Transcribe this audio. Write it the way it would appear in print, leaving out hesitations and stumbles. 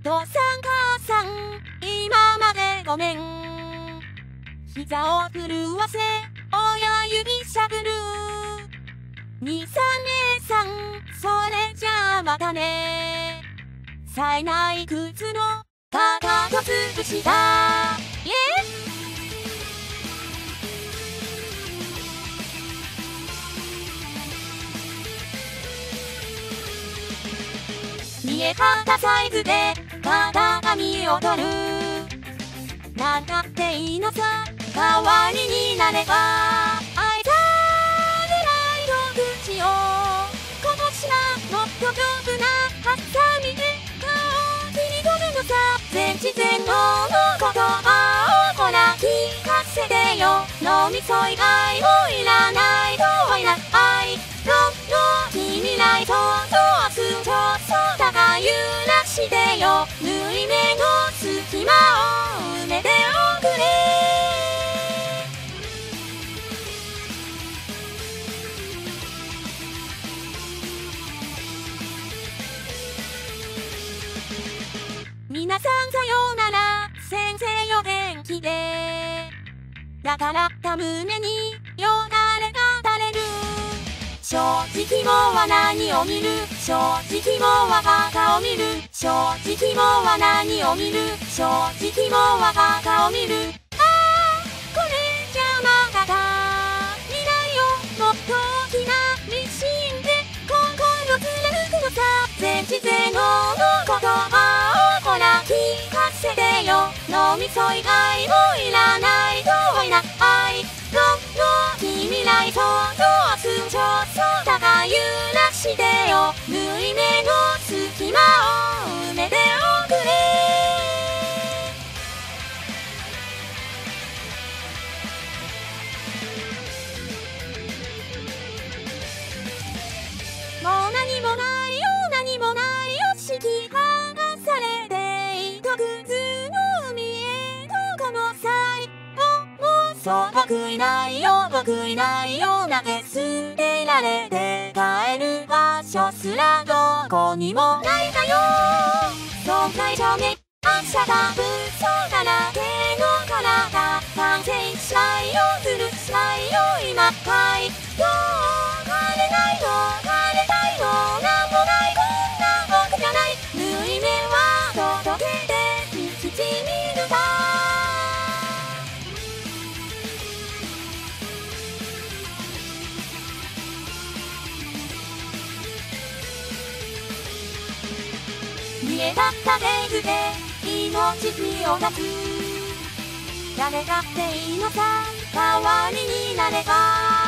父さん母さん今までごめん。膝を震わせ親指しゃぶる。兄さん姉さんそれじゃあまたね。冴えない靴のかかと潰した。イエ見え方サイズで型紙を取る。なんだっていいのさ代わりになれば。愛されない道具を今年はもっと丈夫なハサミで顔を切り取るのさ。全知全能の言葉をほら聞かせてよ。脳みそ以外もいらないとはいらないの君ない想像はすんちょそだが揺らしてよ。縫い目の隙間を埋めておくれ。皆さんさようなら先生よ元気で。だからった胸によだれが垂れる。正直もは何を見る。正直もはバを見る。正直もは何を見る。正直もはバを見る。ああこれじゃまだ足りないよ。もっと大きなミシンで心貫くのさ。全知全能の言葉をほら聞かせてよ。脳みそ以外もいらないとはいらないの君ない想像はすんちょそだが揺らしてよ。縫い目の隙間を埋めておくれ。もう何もないよ何もないよ。敷き剥がされて糸くずの海へとこの際もうそう僕いないよ僕いないよ。投げ捨てられて帰る場所すらどこにもないかよ。存在証明明日が嘘だらけの体完成しないよずるしないよ今かいよ。枯れないの枯れたいのなんもないこんな僕じゃない。縫い目は届けて唇だ。見えたったレールで命を出す。誰だっていいのさ代わりになれば。